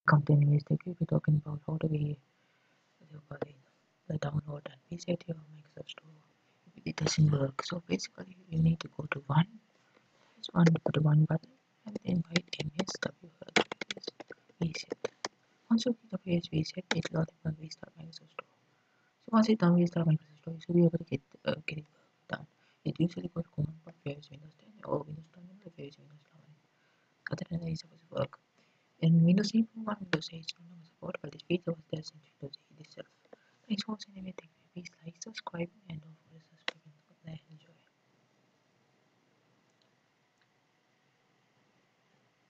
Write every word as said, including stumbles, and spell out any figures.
Welcome to Anyways Tech. We'll be talking about how do we the download and reset your Microsoft Store. It doesn't work. So basically, you need to go to one, this one, put one button, and then write M S W reset. Once you hit the page reset, it will automatically restart Microsoft Store. So once it's done restart Microsoft Store, you should be able to get uh, get it done. It usually goes command prompt if you use Windows ten or Windows Terminal if you use Windows eleven. Other than that, it's supposed to work. In Windows eight point one, Windows eight is no longer supported, but this feature was there since Windows